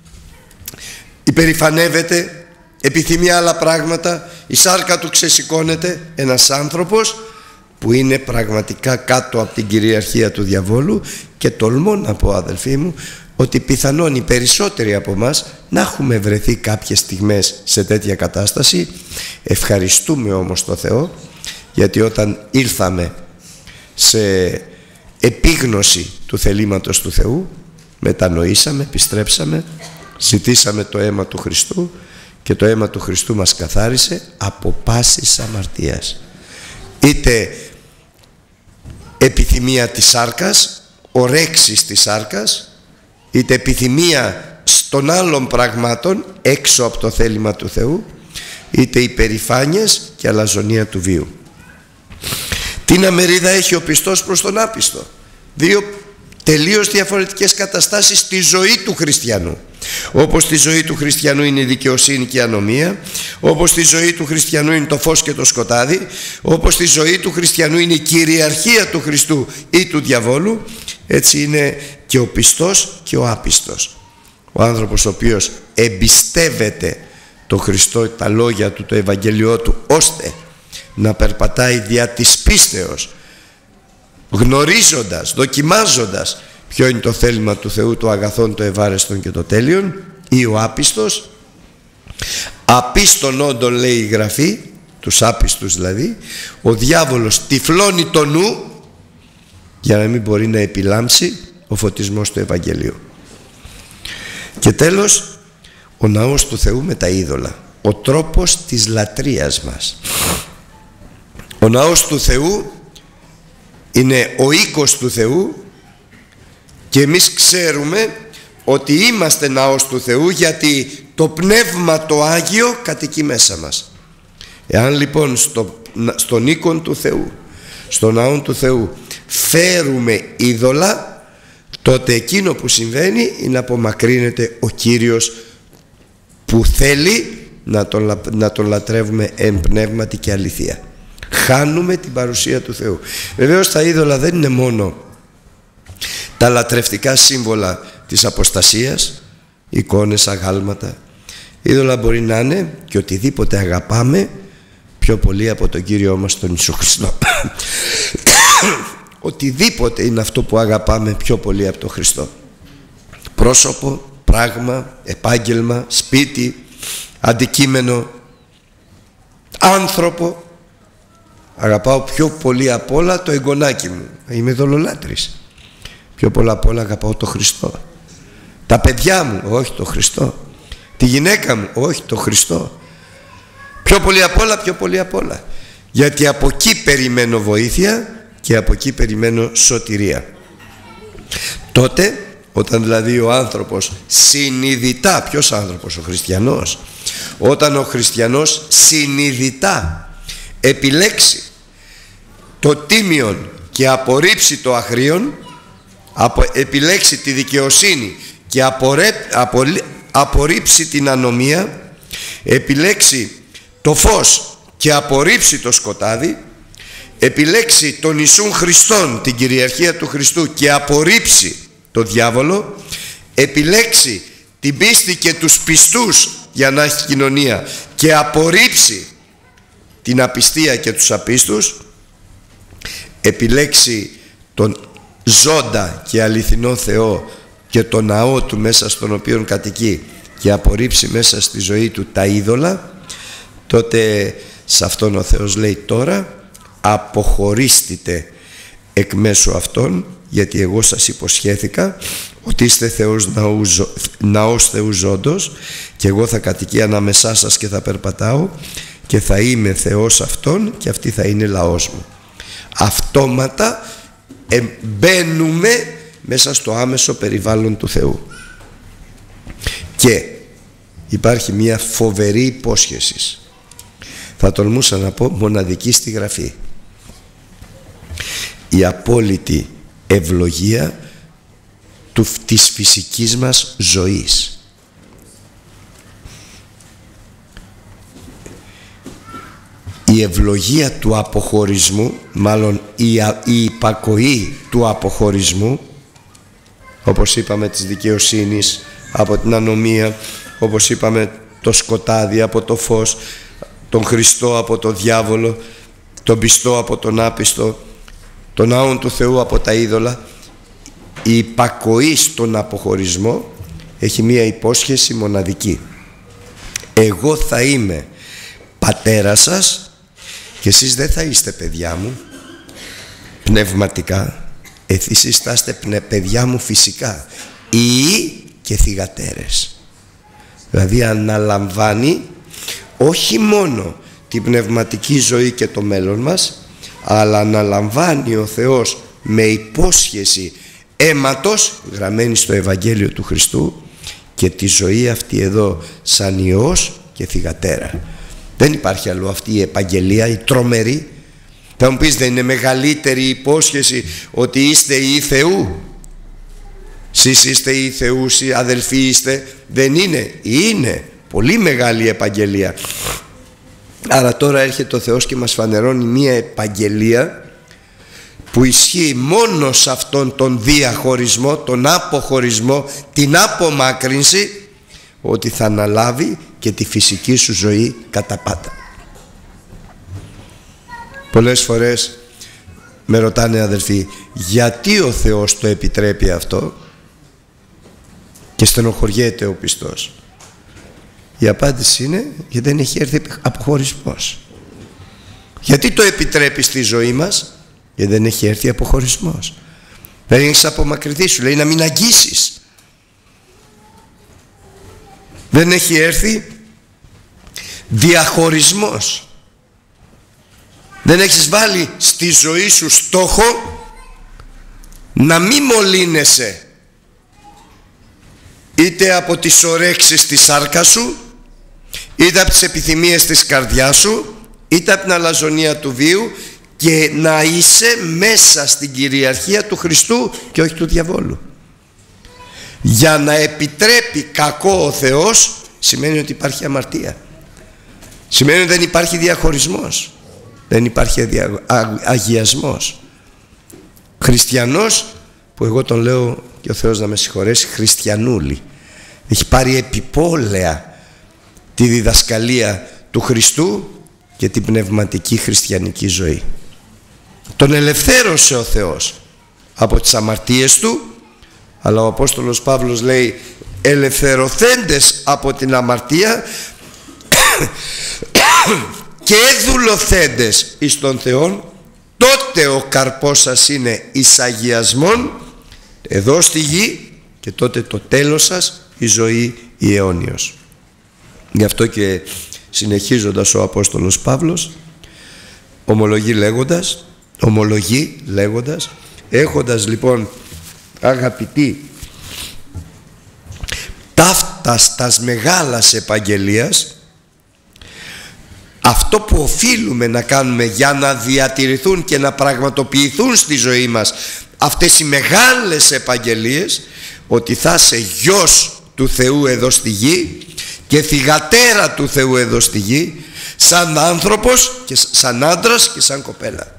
υπερηφανεύεται, επιθυμεί άλλα πράγματα, η σάρκα του ξεσηκώνεται. Ένας άνθρωπος που είναι πραγματικά κάτω από την κυριαρχία του διαβόλου, και τολμώ να πω, αδελφοί μου, ότι πιθανόν οι περισσότεροι από μας να έχουμε βρεθεί κάποιες στιγμές σε τέτοια κατάσταση. Ευχαριστούμε όμως το Θεό, γιατί όταν ήρθαμε σε επίγνωση του θελήματος του Θεού, μετανοήσαμε, επιστρέψαμε, ζητήσαμε το αίμα του Χριστού, και το αίμα του Χριστού μας καθάρισε από πάσης αμαρτίας. Είτε επιθυμία της σάρκας, ορέξεις της σάρκας, είτε επιθυμία των άλλων πραγμάτων έξω από το θέλημα του Θεού, είτε υπερηφάνειες και αλαζονία του βίου. Τι αμερίδα έχει ο πιστός προς τον άπιστο? Δύο τελείως διαφορετικές καταστάσεις στη ζωή του χριστιανού. Όπως στη ζωή του χριστιανού είναι η δικαιοσύνη και η ανομία, όπως στη ζωή του χριστιανού είναι το φως και το σκοτάδι, όπως στη ζωή του χριστιανού είναι η κυριαρχία του Χριστού ή του διαβόλου, έτσι είναι και ο πιστός και ο άπιστος. Ο άνθρωπος ο οποίος εμπιστεύεται το Χριστό, τα λόγια του, το Ευαγγελιό του, ώστε να περπατάει δια της πίστεως, γνωρίζοντας, δοκιμάζοντας ποιο είναι το θέλημα του Θεού, το αγαθόν, το ευάρεστον και το τέλειον. Ή ο άπιστος, απίστων όντων λέει η Γραφή, τους άπιστους δηλαδή, ο διάβολος τυφλώνει το νου για να μην μπορεί να επιλάμψει ο φωτισμός του Ευαγγελίου. Και τέλος, ο ναός του Θεού με τα είδωλα, ο τρόπος της λατρείας μας. Ο ναός του Θεού είναι ο οίκος του Θεού, και εμείς ξέρουμε ότι είμαστε ναός του Θεού, γιατί το Πνεύμα το Άγιο κατοικεί μέσα μας. Εάν λοιπόν στο, στον οίκον του Θεού, στον ναό του Θεού φέρουμε είδωλα, τότε εκείνο που συμβαίνει είναι να απομακρύνεται ο Κύριος που θέλει να τον, να τον λατρεύουμε εν πνεύματι και αληθεία. Χάνουμε την παρουσία του Θεού. Βεβαίως τα είδωλα δεν είναι μόνο τα λατρευτικά σύμβολα της αποστασίας, εικόνες, αγάλματα. Είδωλα μπορεί να είναι και οτιδήποτε αγαπάμε πιο πολύ από τον Κύριό μας τον Ιησού Χριστό. Οτιδήποτε είναι αυτό που αγαπάμε πιο πολύ από τον Χριστό. Πρόσωπο, πράγμα, επάγγελμα, σπίτι, αντικείμενο, άνθρωπο. Αγαπάω πιο πολύ απ' όλα το εγγονάκι μου. Είμαι δολολάτρης. Πιο πολλά απ' όλα αγαπάω το Χριστό. Τα παιδιά μου, όχι το Χριστό. Τη γυναίκα μου, όχι το Χριστό. Πιο πολύ απ' όλα, πιο πολύ απ' όλα. Γιατί από εκεί περιμένω βοήθεια και από εκεί περιμένω σωτηρία. Τότε, όταν δηλαδή ο άνθρωπος συνειδητά, ποιος άνθρωπος? Ο χριστιανός. Όταν ο χριστιανός συνειδητά επιλέξει το τίμιον και απορρίψει το αχρίον, απο, επιλέξει τη δικαιοσύνη και απορρέ, απο, απορρίψει την ανομία, επιλέξει το φως και απορρίψει το σκοτάδι, επιλέξει τον Ιησούν Χριστόν, την κυριαρχία του Χριστού, και απορρίψει το διάβολο, επιλέξει την πίστη και τους πιστούς για να έχει κοινωνία και απορρίψει την απιστία και τους απίστους, επιλέξει τον ζώντα και αληθινό Θεό και τον ναό του μέσα στον οποίο κατοικεί και απορρίψει μέσα στη ζωή του τα είδωλα, τότε σε αυτόν ο Θεός λέει τώρα αποχωρήστε εκ μέσω αυτών, γιατί εγώ σας υποσχέθηκα ότι είστε Θεός ναού, ναός Θεού ζώντος, και εγώ θα κατοικεί ανάμεσά σας και θα περπατάω και θα είμαι Θεός αυτών και αυτή θα είναι λαός μου. Αυτόματα μπαίνουμε μέσα στο άμεσο περιβάλλον του Θεού. Και υπάρχει μια φοβερή υπόσχεση, θα τολμούσα να πω μοναδική στη Γραφή. η απόλυτη ευλογία του, της φυσικής μας ζωής. Η ευλογία του αποχωρισμού, μάλλον η, η υπακοή του αποχωρισμού, όπως είπαμε της δικαιοσύνης από την ανομία, όπως είπαμε το σκοτάδι από το φως, τον Χριστό από το διάβολο, τον πιστό από τον άπιστο, τον άον του Θεού από τα είδωλα. Η υπακοή στον αποχωρισμό έχει μία υπόσχεση μοναδική. Εγώ θα είμαι πατέρας σας και εσείς δεν θα είστε παιδιά μου πνευματικά, εσείς θα είστε παιδιά μου φυσικά, ή και θυγατέρες. Δηλαδή αναλαμβάνει όχι μόνο την πνευματική ζωή και το μέλλον μας, αλλά αναλαμβάνει ο Θεός με υπόσχεση αίματος γραμμένη στο Ευαγγέλιο του Χριστού και τη ζωή αυτή εδώ σαν Υιός και θυγατέρα. Δεν υπάρχει αλλού αυτή η επαγγελία, η τρομερή. Θα μου πεις, δεν είναι μεγαλύτερη η υπόσχεση ότι είστε οι Θεού? Σεις είστε οι Θεού, οι αδελφοί είστε? Δεν είναι? Είναι πολύ μεγάλη επαγγελία. Άρα τώρα έρχεται ο Θεός και μας φανερώνει μία επαγγελία που ισχύει μόνο σε αυτόν τον διαχωρισμό, τον αποχωρισμό, την απομάκρυνση, ότι θα αναλάβει και τη φυσική σου ζωή κατά πάτα. Πολλές φορές με ρωτάνε αδελφοί, γιατί ο Θεός το επιτρέπει αυτό, και στενοχωριέται ο πιστός. Η απάντηση είναι γιατί δεν έχει έρθει αποχωρισμός. Γιατί το επιτρέπει στη ζωή μας? Γιατί δεν έχει έρθει αποχωρισμός. Δεν έχεις απομακρυνθεί, σου λέει να μην αγγίσεις. Δεν έχει έρθει διαχωρισμός. Δεν έχεις βάλει στη ζωή σου στόχο να μην μολύνεσαι είτε από τις ορέξεις της σάρκας σου, είτε από τις επιθυμίες της καρδιάς σου, είτε από την αλαζονία του βίου, και να είσαι μέσα στην κυριαρχία του Χριστού και όχι του διαβόλου. Για να επιτρέπει κακό ο Θεός σημαίνει ότι υπάρχει αμαρτία, σημαίνει ότι δεν υπάρχει διαχωρισμός, δεν υπάρχει αδια... αγιασμός. Χριστιανός, που εγώ τον λέω, και ο Θεός να με συγχωρέσει, χριστιανούλη, έχει πάρει επιπόλαια τη διδασκαλία του Χριστού και την πνευματική χριστιανική ζωή. Τον ελευθέρωσε ο Θεός από τις αμαρτίες του, αλλά ο Απόστολος Παύλος λέει, ελευθερωθέντες από την αμαρτία και δουλωθέντες εις τον Θεόν, τότε ο καρπός σας είναι εις αγιασμόν εδώ στη γη, και τότε το τέλος σας η ζωή η αιώνιος. Γι' αυτό και συνεχίζοντας ο Απόστολος Παύλος ομολογεί λέγοντας, ομολογεί λέγοντας, έχοντας λοιπόν αγαπητοί ταύτας τας μεγάλας επαγγελίας, αυτό που οφείλουμε να κάνουμε για να διατηρηθούν και να πραγματοποιηθούν στη ζωή μας αυτές οι μεγάλες επαγγελίες, ότι θα είσαι γιος του Θεού εδώ στη γη και θυγατέρα του Θεού εδώ στη γη, σαν άνθρωπος και σαν άντρας και σαν κοπέλα.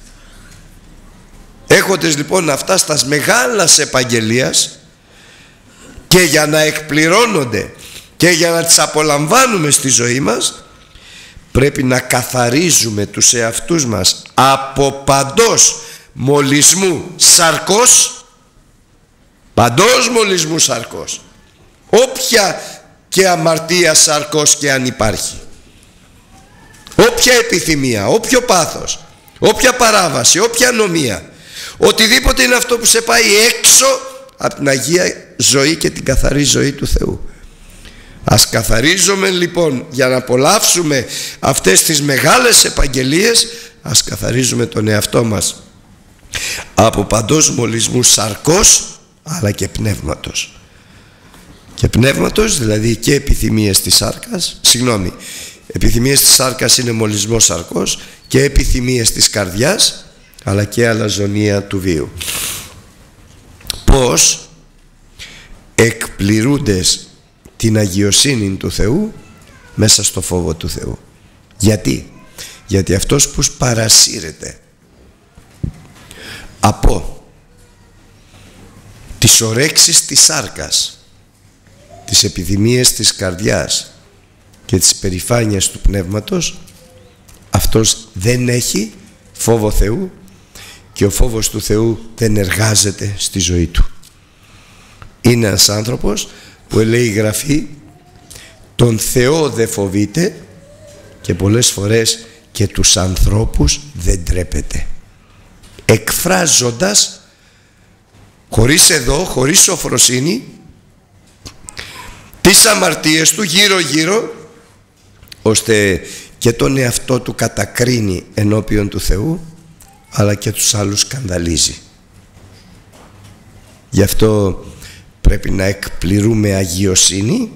Έχοντας λοιπόν αυτά στα μεγάλας επαγγελίας, και για να εκπληρώνονται και για να τις απολαμβάνουμε στη ζωή μας, πρέπει να καθαρίζουμε τους εαυτούς μας από παντός μολυσμού σαρκός, παντός μολυσμού σαρκός, όποια και αμαρτία σαρκός και αν υπάρχει, όποια επιθυμία, όποιο πάθος, όποια παράβαση, όποια ανομία, οτιδήποτε είναι αυτό που σε πάει έξω από την Αγία ζωή και την καθαρή ζωή του Θεού. Ας καθαρίζουμε λοιπόν, για να απολαύσουμε αυτές τις μεγάλες επαγγελίες, ας καθαρίζουμε τον εαυτό μας από παντός μολυσμού σαρκός, αλλά και πνεύματος. Και πνεύματος δηλαδή και επιθυμίες της σάρκας, συγγνώμη, επιθυμίες της σάρκας είναι μολυσμός σαρκός, και επιθυμίες της καρδιάς, αλλά και αλαζονία του βίου. Πώς εκπληρούντες την αγιοσύνη του Θεού μέσα στο φόβο του Θεού. Γιατί? Γιατί αυτός που παρασύρεται από τις ορέξεις της σάρκας, τις επιδημίες της καρδιάς και τις περηφάνειες του πνεύματος, αυτός δεν έχει φόβο Θεού και ο φόβος του Θεού δεν εργάζεται στη ζωή του. Είναι ένας άνθρωπος που λέει η Γραφή, τον Θεό δεν φοβείται και πολλές φορές και τους ανθρώπους δεν τρέπεται, εκφράζοντας χωρίς εδώ, χωρίς σοφροσύνη, τις αμαρτίες του γύρω γύρω, ώστε και τον εαυτό του κατακρίνει ενώπιον του Θεού, αλλά και τους άλλους σκανδαλίζει. Γι' αυτό πρέπει να εκπληρούμε αγιοσύνη,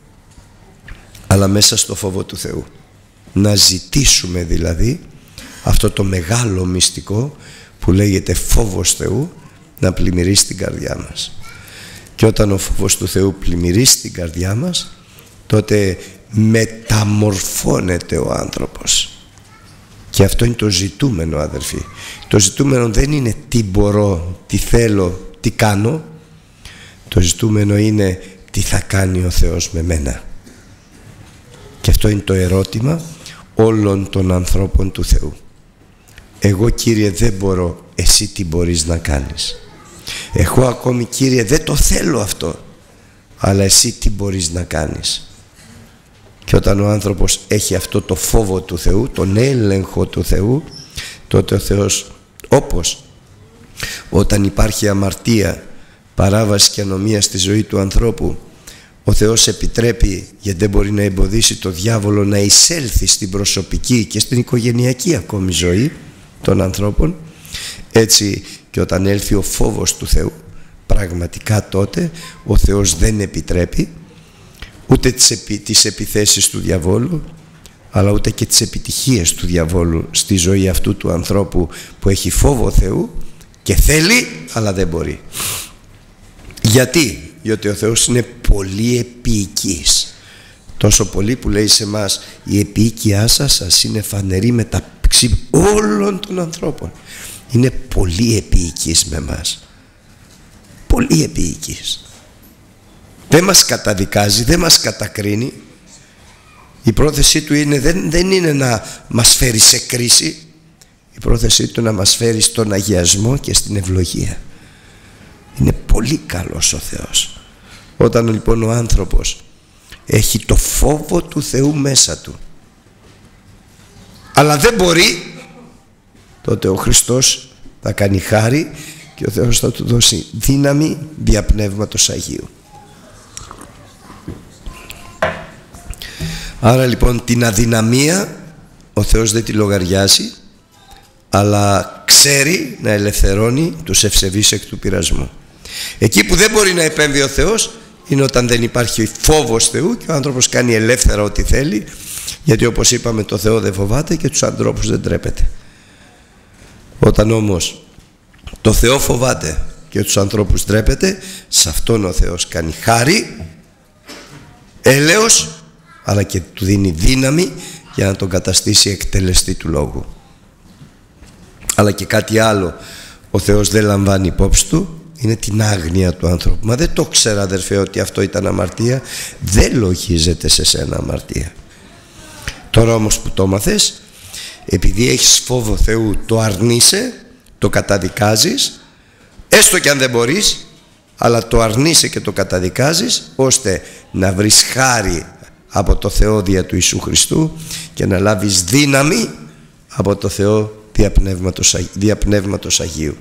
αλλά μέσα στο φόβο του Θεού. Να ζητήσουμε δηλαδή αυτό το μεγάλο μυστικό που λέγεται φόβος Θεού να πλημμυρίσει την καρδιά μας. Και όταν ο φόβος του Θεού πλημμυρίσει την καρδιά μας, τότε μεταμορφώνεται ο άνθρωπος. Και αυτό είναι το ζητούμενο, αδερφοί. Το ζητούμενο δεν είναι τι μπορώ, τι θέλω, τι κάνω. Το ζητούμενο είναι τι θα κάνει ο Θεός με μένα. Και αυτό είναι το ερώτημα όλων των ανθρώπων του Θεού. Εγώ, Κύριε, δεν μπορώ, εσύ τι μπορείς να κάνεις? Εγώ ακόμη, Κύριε, δεν το θέλω αυτό, αλλά εσύ τι μπορείς να κάνεις? Και όταν ο άνθρωπος έχει αυτό το φόβο του Θεού, τον έλεγχο του Θεού, τότε ο Θεός, όπως όταν υπάρχει αμαρτία, παράβαση και ανομία στη ζωή του ανθρώπου, ο Θεός επιτρέπει, γιατί δεν μπορεί να εμποδίσει το διάβολο να εισέλθει στην προσωπική και στην οικογενειακή ακόμη ζωή των ανθρώπων, έτσι και όταν έλθει ο φόβος του Θεού, πραγματικά τότε ο Θεός δεν επιτρέπει ούτε τις, επι, τις επιθέσεις του διαβόλου, αλλά ούτε και τις επιτυχίες του διαβόλου στη ζωή αυτού του ανθρώπου που έχει φόβο Θεού και θέλει αλλά δεν μπορεί. Γιατί? Διότι ο Θεός είναι πολύ επίοικης. Τόσο πολύ που λέει σε μας, η επίοικιά σας σας είναι φανερή μεταξύ όλων των ανθρώπων. Είναι πολύ επίοικης με μας. Πολύ επίοικης. Δεν μας καταδικάζει, δεν μας κατακρίνει. Η πρόθεσή του είναι, δεν, δεν είναι να μας φέρει σε κρίση. Η πρόθεσή του να μας φέρει στον αγιασμό και στην ευλογία. Είναι πολύ καλός ο Θεός. Όταν λοιπόν ο άνθρωπος έχει το φόβο του Θεού μέσα του, αλλά δεν μπορεί, τότε ο Χριστός θα κάνει χάρη και ο Θεός θα του δώσει δύναμη δια Πνεύματος Αγίου. Άρα λοιπόν την αδυναμία ο Θεός δεν τη λογαριάζει, αλλά ξέρει να ελευθερώνει τους ευσεβείς εκ του πειρασμού. Εκεί που δεν μπορεί να επέμβει ο Θεός είναι όταν δεν υπάρχει φόβος Θεού και ο άνθρωπος κάνει ελεύθερα ό,τι θέλει, γιατί όπως είπαμε το Θεό δεν φοβάται και τους ανθρώπους δεν τρέπεται. Όταν όμως το Θεό φοβάται και τους ανθρώπους τρέπεται, σε αυτόν ο Θεός κάνει χάρη, έλεος, αλλά και του δίνει δύναμη για να τον καταστήσει εκτελεστή του λόγου. Αλλά και κάτι άλλο ο Θεός δεν λαμβάνει υπόψη του, είναι την άγνοια του άνθρωπου. Μα δεν το ξέρα, αδερφέ, ότι αυτό ήταν αμαρτία? Δεν λογίζεται σε σένα αμαρτία. Τώρα όμως που το μάθες, επειδή έχεις φόβο Θεού, το αρνείσαι, το καταδικάζεις, έστω και αν δεν μπορείς, αλλά το αρνείσαι και το καταδικάζεις, ώστε να βρεις χάρη από το Θεό δια του Ιησού Χριστού και να λάβεις δύναμη από το Θεό δια Πνεύματος, δια Πνεύματος Αγίου.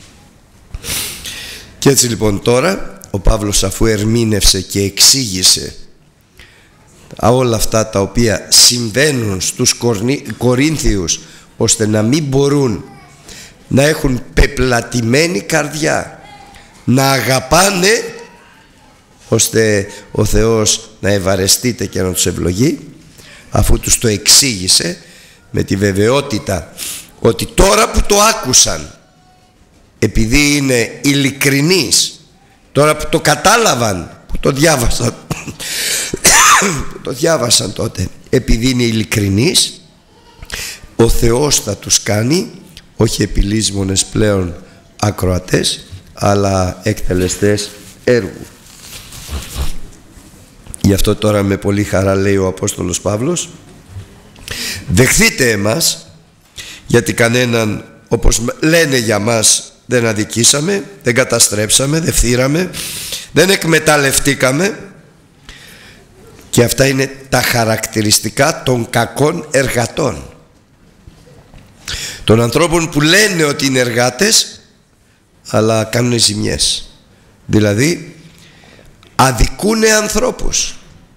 Και έτσι λοιπόν τώρα ο Παύλος, αφού ερμήνευσε και εξήγησε όλα αυτά τα οποία συμβαίνουν στους Κορίνθιους, ώστε να μην μπορούν να έχουν πεπλατημένη καρδιά, να αγαπάνε, ώστε ο Θεός να ευαρεστείται και να τους ευλογεί, αφού τους το εξήγησε με τη βεβαιότητα ότι τώρα που το άκουσαν, επειδή είναι ειλικρινείς, τώρα που το κατάλαβαν, που το διάβασαν που το διάβασαν τότε, επειδή είναι ειλικρινείς, ο Θεός θα τους κάνει όχι επιλύσμονες πλέον ακροατές, αλλά εκτελεστές έργου. Γι' αυτό τώρα με πολύ χαρά λέει ο Απόστολος Παύλος, δεχθείτε εμάς, γιατί κανέναν, όπως λένε για μας, δεν αδικήσαμε, δεν καταστρέψαμε, δεν φθήραμε, δεν εκμεταλλευτήκαμε. Και αυτά είναι τα χαρακτηριστικά των κακών εργατών, των ανθρώπων που λένε ότι είναι εργάτες αλλά κάνουν ζημιές. Δηλαδή αδικούνε ανθρώπους,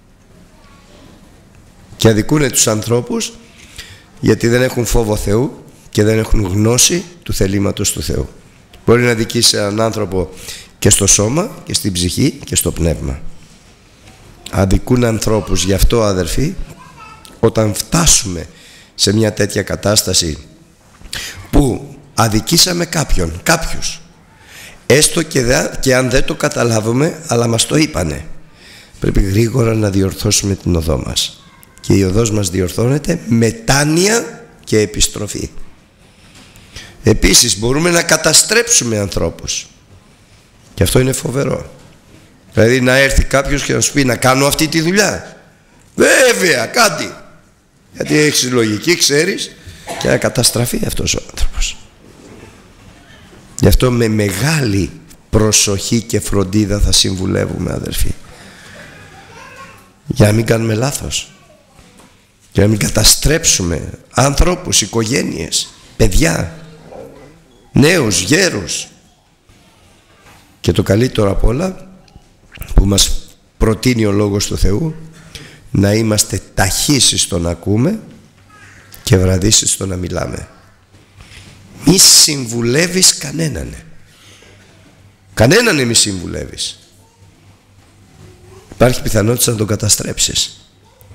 και αδικούνε τους ανθρώπους γιατί δεν έχουν φόβο Θεού και δεν έχουν γνώση του θελήματος του Θεού. Μπορεί να αδικήσει έναν άνθρωπο και στο σώμα και στην ψυχή και στο πνεύμα. Αδικούν ανθρώπους. Γι' αυτό, αδερφοί, όταν φτάσουμε σε μια τέτοια κατάσταση που αδικήσαμε κάποιον, κάποιους, έστω και, δε, και αν δεν το καταλάβουμε, αλλά μας το είπανε, πρέπει γρήγορα να διορθώσουμε την οδό μας. Και η οδός μας διορθώνεται μετάνοια και επιστροφή. Επίσης μπορούμε να καταστρέψουμε ανθρώπους, και αυτό είναι φοβερό. Δηλαδή να έρθει κάποιος και να σου πει να κάνω αυτή τη δουλειά, βέβαια κάτι, γιατί έχεις λογική, ξέρεις, και να καταστραφεί αυτός ο άνθρωπος. Γι' αυτό με μεγάλη προσοχή και φροντίδα θα συμβουλεύουμε, αδερφοί, για να μην κάνουμε λάθος, για να μην καταστρέψουμε ανθρώπους, οικογένειες, παιδιά, νέους, γέρους. Και το καλύτερο απ' όλα που μας προτείνει ο Λόγος του Θεού, να είμαστε ταχύσεις στο να ακούμε και βραδύσεις στο να μιλάμε. Μη συμβουλεύεις κανέναν. Κανέναν μη συμβουλεύεις. Υπάρχει πιθανότητα να τον καταστρέψεις.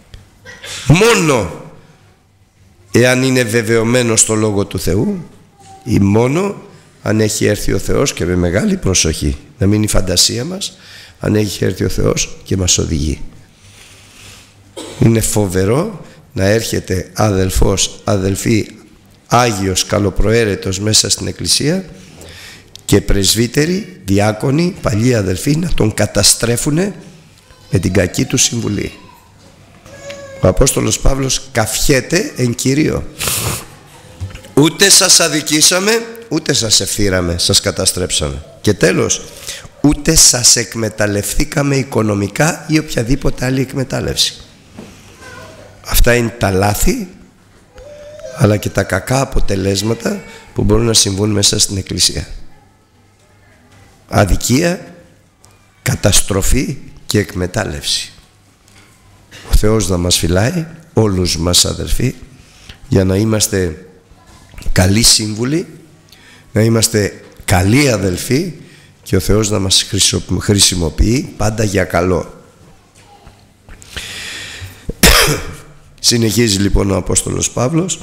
Μόνο εάν είναι βεβαιωμένο στο Λόγο του Θεού, ή μόνο αν έχει έρθει ο Θεός, και με μεγάλη προσοχή, να μην είναι η φαντασία μας, αν έχει έρθει ο Θεός και μας οδηγεί. Είναι φοβερό να έρχεται αδελφός, αδελφή, Άγιος, καλοπροαίρετος μέσα στην Εκκλησία και πρεσβύτεροι, διάκονοι, παλιοί αδελφοί να τον καταστρέφουνε με την κακή του συμβουλή. Ο Απόστολος Παύλος καυχέται εν Κυρίω. Ούτε σας αδικήσαμε, ούτε σας ευθύραμε, σας καταστρέψαμε. Και τέλος, ούτε σας εκμεταλλευθήκαμε οικονομικά ή οποιαδήποτε άλλη εκμετάλλευση. Αυτά είναι τα λάθη, αλλά και τα κακά αποτελέσματα που μπορούν να συμβούν μέσα στην Εκκλησία. Αδικία, καταστροφή και εκμετάλλευση. Ο Θεός να μας φυλάει, όλους μας, αδερφοί, για να είμαστε καλοί σύμβουλοι, να είμαστε καλοί αδελφοί, και ο Θεός να μας χρησιμοποιεί πάντα για καλό. Συνεχίζει λοιπόν ο Απόστολος Παύλος.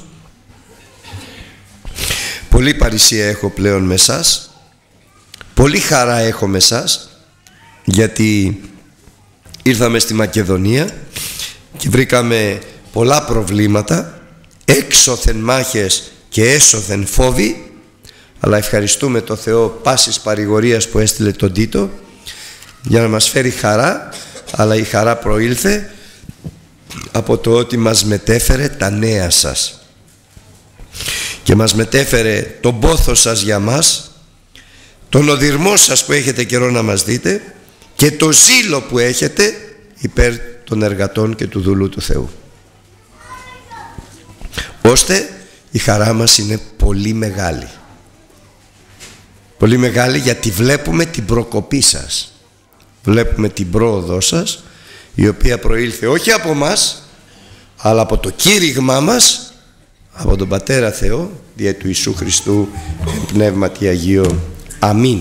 Πολύ παρησία έχω πλέον με εσάς, πολύ χαρά έχω με εσάς, γιατί ήρθαμε στη Μακεδονία και βρήκαμε πολλά προβλήματα, έξωθεν μάχες και έσωθεν φόβοι, αλλά ευχαριστούμε το Θεό πάσης παρηγορίας που έστειλε τον Τίτο για να μας φέρει χαρά, αλλά η χαρά προήλθε από το ότι μας μετέφερε τα νέα σας και μας μετέφερε τον πόθο σας για μας, τον οδυρμό σας που έχετε καιρό να μας δείτε και το ζήλο που έχετε υπέρ των εργατών και του δούλου του Θεού, ώστε η χαρά μας είναι πολύ μεγάλη. Πολύ μεγάλη, γιατί βλέπουμε την προκοπή σας, βλέπουμε την πρόοδό σας, η οποία προήλθε όχι από μας, αλλά από το κήρυγμά μας, από τον Πατέρα Θεό, δια του Ιησού Χριστού εν πνεύματι Αγίο. Αμήν.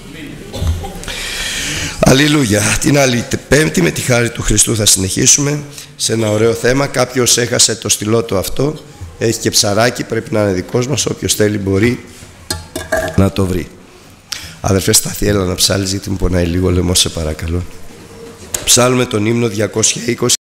Αλληλούια. Την άλλη Πέμπτη με τη χάρη του Χριστού θα συνεχίσουμε σε ένα ωραίο θέμα. Κάποιος έχασε το στυλό του αυτό Έχει και ψαράκι, πρέπει να είναι δικός μας. Όποιος θέλει μπορεί να το βρει. Αδερφέ Στάθη, έλα να ψάλεις, γιατί μου πονάει λίγο λαιμό, σε παρακαλώ. Ψάλουμε τον ύμνο διακόσια είκοσι.